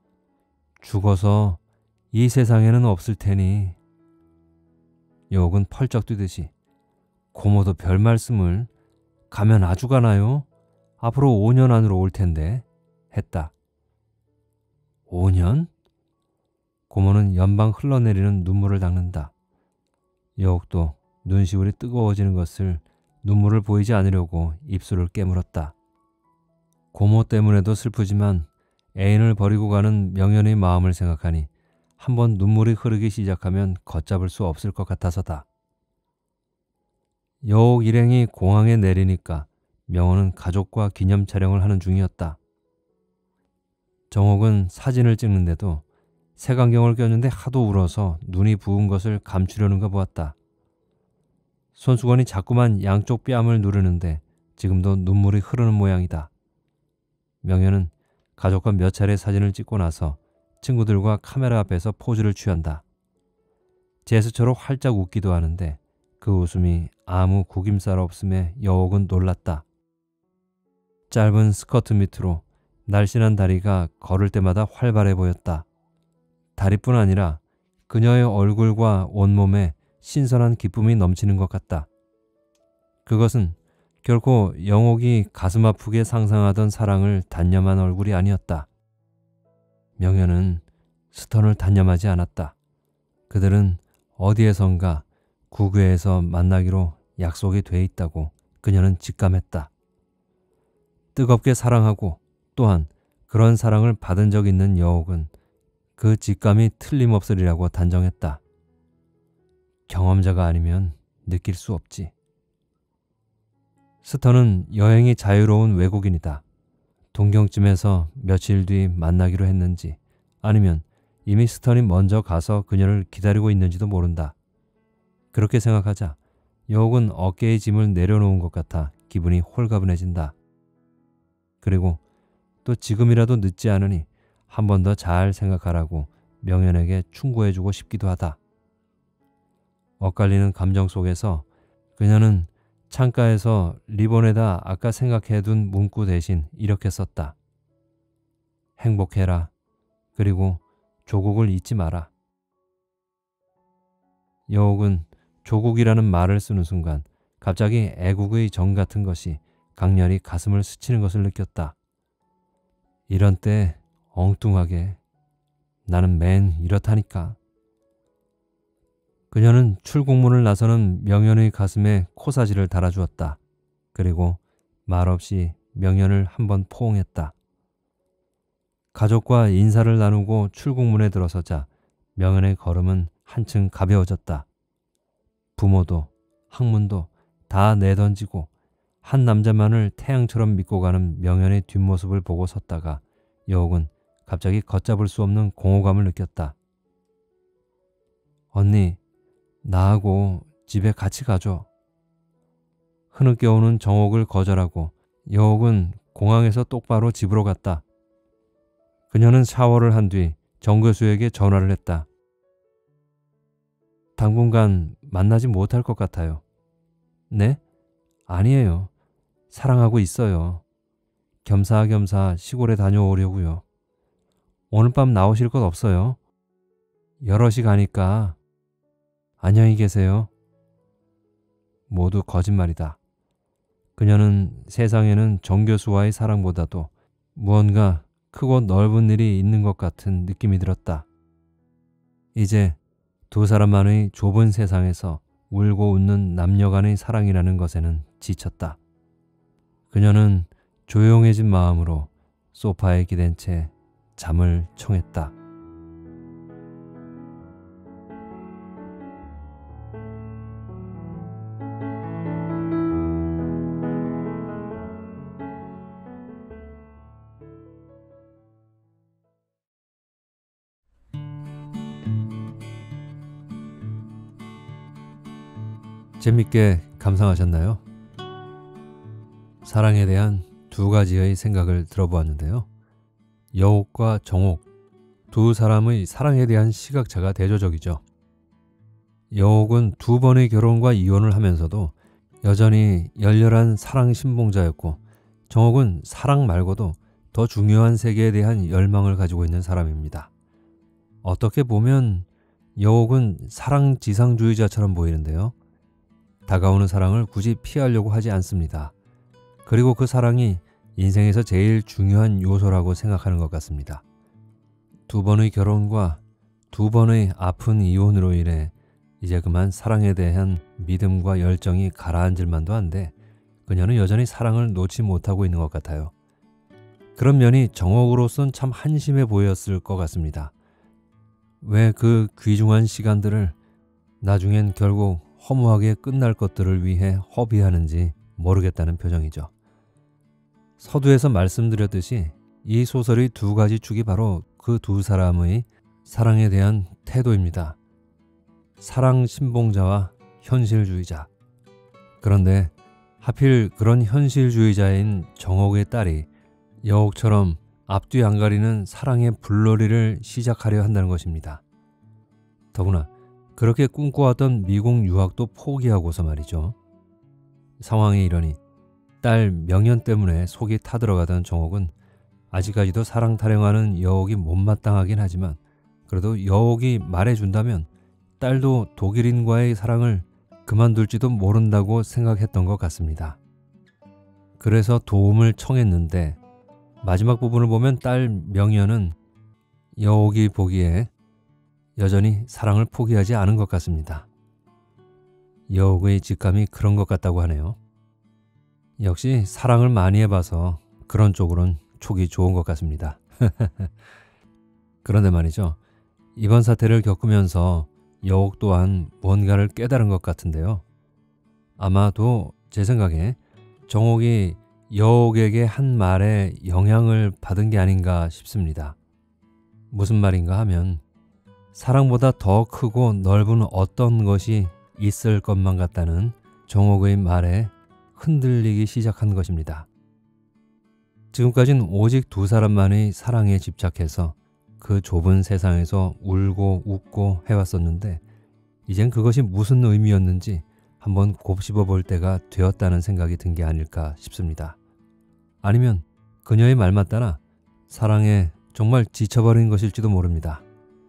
죽어서 이 세상에는 없을 테니. 여옥은 펄쩍 뛰듯이 고모도 별 말씀을. 가면 아주 가나요? 앞으로 오 년 안으로 올 텐데 했다. 오 년? 고모는 연방 흘러내리는 눈물을 닦는다. 여옥도 눈시울이 뜨거워지는 것을 눈물을 보이지 않으려고 입술을 깨물었다. 고모 때문에도 슬프지만 애인을 버리고 가는 명현의 마음을 생각하니 한번 눈물이 흐르기 시작하면 걷잡을 수 없을 것 같아서다. 여옥 일행이 공항에 내리니까 명호는 가족과 기념 촬영을 하는 중이었다. 정옥은 사진을 찍는데도 색안경을 꼈는데 하도 울어서 눈이 부은 것을 감추려는가 보았다. 손수건이 자꾸만 양쪽 뺨을 누르는데 지금도 눈물이 흐르는 모양이다. 명현은 가족과 몇 차례 사진을 찍고 나서 친구들과 카메라 앞에서 포즈를 취한다. 제스처로 활짝 웃기도 하는데 그 웃음이 아무 구김살 없음에 여옥은 놀랐다. 짧은 스커트 밑으로 날씬한 다리가 걸을 때마다 활발해 보였다. 다리뿐 아니라 그녀의 얼굴과 온몸에 신선한 기쁨이 넘치는 것 같다. 그것은 결코 영옥이 가슴 아프게 상상하던 사랑을 단념한 얼굴이 아니었다. 명현은 스턴을 단념하지 않았다. 그들은 어디에선가 구교에서 만나기로 약속이 돼 있다고 그녀는 직감했다. 뜨겁게 사랑하고 또한 그런 사랑을 받은 적 있는 여옥은 그 직감이 틀림없으리라고 단정했다. 경험자가 아니면 느낄 수 없지. 스턴은 여행이 자유로운 외국인이다. 동경쯤에서 며칠 뒤 만나기로 했는지 아니면 이미 스턴이 먼저 가서 그녀를 기다리고 있는지도 모른다. 그렇게 생각하자 여옥은 어깨의 짐을 내려놓은 것 같아 기분이 홀가분해진다. 그리고 또 지금이라도 늦지 않으니 한 번 더 잘 생각하라고 명현에게 충고해주고 싶기도 하다. 엇갈리는 감정 속에서 그녀는 창가에서 리본에다 아까 생각해둔 문구 대신 이렇게 썼다. 행복해라. 그리고 조국을 잊지 마라. 여옥은 조국이라는 말을 쓰는 순간 갑자기 애국의 정 같은 것이 강렬히 가슴을 스치는 것을 느꼈다. 이런 때 엉뚱하게 나는 맨 이렇다니까. 그녀는 출국문을 나서는 명현의 가슴에 코사지를 달아주었다. 그리고 말없이 명현을 한번 포옹했다. 가족과 인사를 나누고 출국문에 들어서자 명현의 걸음은 한층 가벼워졌다. 부모도 학문도 다 내던지고 한 남자만을 태양처럼 믿고 가는 명현의 뒷모습을 보고 섰다가 여옥은 갑자기 걷잡을 수 없는 공허감을 느꼈다. 언니, 나하고 집에 같이 가죠. 흐느껴오는 정옥을 거절하고 여옥은 공항에서 똑바로 집으로 갔다. 그녀는 샤워를 한 뒤 정 교수에게 전화를 했다. 당분간 만나지 못할 것 같아요. 네? 아니에요. 사랑하고 있어요. 겸사겸사 시골에 다녀오려고요. 오늘 밤 나오실 것 없어요? 여럿이 가니까. 안녕히 계세요. 모두 거짓말이다. 그녀는 세상에는 정 교수와의 사랑보다도 무언가 크고 넓은 일이 있는 것 같은 느낌이 들었다. 이제 두 사람만의 좁은 세상에서 울고 웃는 남녀간의 사랑이라는 것에는 지쳤다. 그녀는 조용해진 마음으로 소파에 기댄 채 잠을 청했다. 재밌게 감상하셨나요? 사랑에 대한 두 가지의 생각을 들어보았는데요. 여옥과 정옥 두 사람의 사랑에 대한 시각차가 대조적이죠. 여옥은 두 번의 결혼과 이혼을 하면서도 여전히 열렬한 사랑 신봉자였고 정옥은 사랑 말고도 더 중요한 세계에 대한 열망을 가지고 있는 사람입니다. 어떻게 보면 여옥은 사랑 지상주의자처럼 보이는데요. 다가오는 사랑을 굳이 피하려고 하지 않습니다. 그리고 그 사랑이 인생에서 제일 중요한 요소라고 생각하는 것 같습니다. 두 번의 결혼과 두 번의 아픈 이혼으로 인해 이제 그만 사랑에 대한 믿음과 열정이 가라앉을 만도 한데 그녀는 여전히 사랑을 놓지 못하고 있는 것 같아요. 그런 면이 정옥으로선 참 한심해 보였을 것 같습니다. 왜 그 귀중한 시간들을 나중엔 결국 허무하게 끝날 것들을 위해 허비하는지 모르겠다는 표정이죠. 서두에서 말씀드렸듯이 이 소설의 두 가지 축이 바로 그 두 사람의 사랑에 대한 태도입니다. 사랑 신봉자와 현실주의자. 그런데 하필 그런 현실주의자인 정옥의 딸이 여옥처럼 앞뒤 안 가리는 사랑의 불놀이를 시작하려 한다는 것입니다. 더구나 그렇게 꿈꿔왔던 미국 유학도 포기하고서 말이죠. 상황이 이러니 딸 명현 때문에 속이 타들어가던 정옥은 아직까지도 사랑 타령하는 여옥이 못마땅하긴 하지만 그래도 여옥이 말해준다면 딸도 독일인과의 사랑을 그만둘지도 모른다고 생각했던 것 같습니다. 그래서 도움을 청했는데 마지막 부분을 보면 딸 명현은 여옥이 보기에 여전히 사랑을 포기하지 않은 것 같습니다. 여옥의 직감이 그런 것 같다고 하네요. 역시 사랑을 많이 해봐서 그런 쪽으론 촉이 좋은 것 같습니다. 그런데 말이죠. 이번 사태를 겪으면서 여옥 또한 뭔가를 깨달은 것 같은데요. 아마도 제 생각에 정옥이 여옥에게 한 말에 영향을 받은 게 아닌가 싶습니다. 무슨 말인가 하면 사랑보다 더 크고 넓은 어떤 것이 있을 것만 같다는 정옥의 말에 흔들리기 시작한 것입니다. 지금까지는 오직 두 사람만의 사랑에 집착해서 그 좁은 세상에서 울고 웃고 해왔었는데 이젠 그것이 무슨 의미였는지 한번 곱씹어 볼 때가 되었다는 생각이 든 게 아닐까 싶습니다. 아니면 그녀의 말 맞다나 사랑에 정말 지쳐버린 것일지도 모릅니다.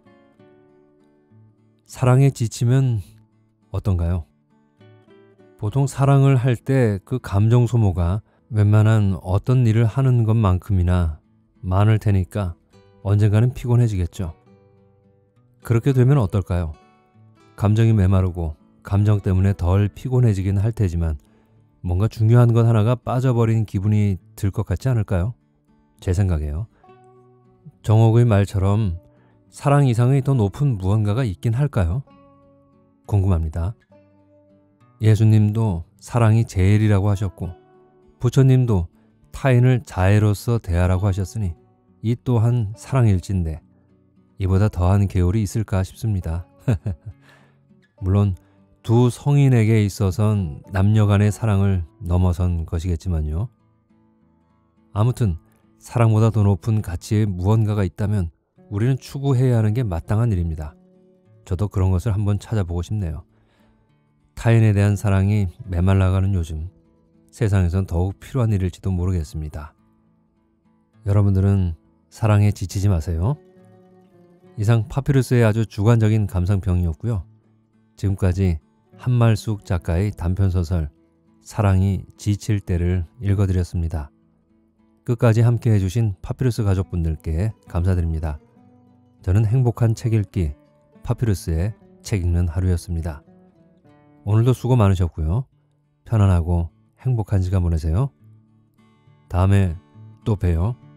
사랑에 지치면 어떤가요? 보통 사랑을 할 때 그 감정 소모가 웬만한 어떤 일을 하는 것만큼이나 많을 테니까 언젠가는 피곤해지겠죠. 그렇게 되면 어떨까요? 감정이 메마르고 감정 때문에 덜 피곤해지긴 할 테지만 뭔가 중요한 것 하나가 빠져버린 기분이 들 것 같지 않을까요? 제 생각에요. 정옥의 말처럼 사랑 이상의 더 높은 무언가가 있긴 할까요? 궁금합니다. 예수님도 사랑이 제일이라고 하셨고 부처님도 타인을 자애로서 대하라고 하셨으니 이 또한 사랑일진데 이보다 더한 계율이 있을까 싶습니다. 물론 두 성인에게 있어선 남녀 간의 사랑을 넘어선 것이겠지만요. 아무튼 사랑보다 더 높은 가치의 무언가가 있다면 우리는 추구해야 하는 게 마땅한 일입니다. 저도 그런 것을 한번 찾아보고 싶네요. 타인에 대한 사랑이 메말라가는 요즘 세상에선 더욱 필요한 일일지도 모르겠습니다. 여러분들은 사랑에 지치지 마세요. 이상 파피루스의 아주 주관적인 감상평이었고요. 지금까지 한말숙 작가의 단편소설 사랑이 지칠 때를 읽어드렸습니다. 끝까지 함께 해주신 파피루스 가족분들께 감사드립니다. 저는 행복한 책 읽기 파피루스의 책 읽는 하루였습니다. 오늘도 수고 많으셨고요. 편안하고 행복한 시간 보내세요. 다음에 또 봬요.